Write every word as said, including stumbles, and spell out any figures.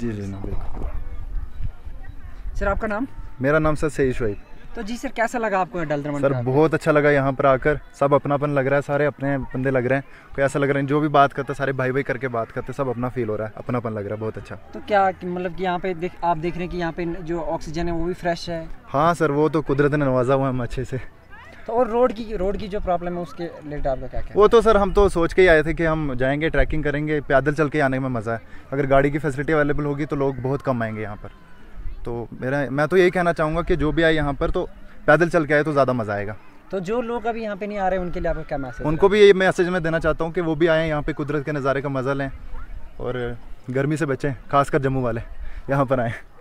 जी जी ना बिल्कुल। सर आपका नाम? मेरा नाम सर सही शुएब। तो जी सर कैसा लगा आपको डल दमन? सर बहुत अच्छा लगा यहाँ पर आकर, सब अपनापन लग रहा है, सारे अपने बंदे लग रहे हैं, कोई ऐसा लग रहा है जो भी बात करते हैं सारे भाई भाई करके बात करते हैं, सब अपना फील हो रहा है, अपनापन लग रहा है, बहुत अच्छा। तो क्या मतलब कि यहाँ पे देख आप देख रहे हैं कि यहाँ पे जो ऑक्सीजन है वो भी फ्रेश है? हाँ सर वो तो कुदरत ने नवाजा हुआ है हम अच्छे से। तो और रोड की रोड की जो प्रॉब्लम है उसके रिलेटेड आपका क्या क्या? वो तो सर हम तो सोच के ही आए थे कि हम जाएंगे, ट्रैकिंग करेंगे, पैदल चल के आने में मज़ा है। अगर गाड़ी की फैसिलिटी अवेलेबल होगी तो लोग बहुत कम आएंगे यहाँ पर। तो मेरा मैं तो यही कहना चाहूँगा कि जो भी आए यहाँ पर तो पैदल चल के आए तो ज़्यादा मज़ा आएगा। तो जो लोग अभी यहाँ पे नहीं आ रहे उनके लिए आपका क्या मैसेज? उनको भी यही मैसेज मैं देना चाहता हूँ कि वो भी आएँ यहाँ पे, कुदरत के नज़ारे का मज़ा लें और गर्मी से बचें, खासकर जम्मू वाले यहाँ पर आएँ।